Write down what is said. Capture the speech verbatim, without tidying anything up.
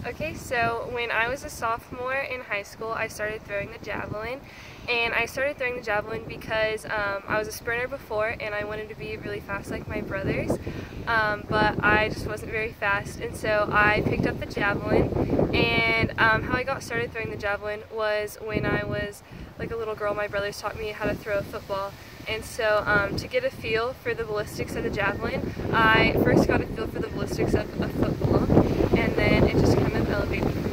Okay, so when I was a sophomore in high school, I started throwing the javelin. And I started throwing the javelin because um, I was a sprinter before and I wanted to be really fast like my brothers. Um, but I just wasn't very fast, and so I picked up the javelin. And um, how I got started throwing the javelin was when I was like a little girl. My brothers taught me how to throw a football. And so um, to get a feel for the ballistics of the javelin, I first got a feel for the ballistics of a football, and then it just kind of elevated from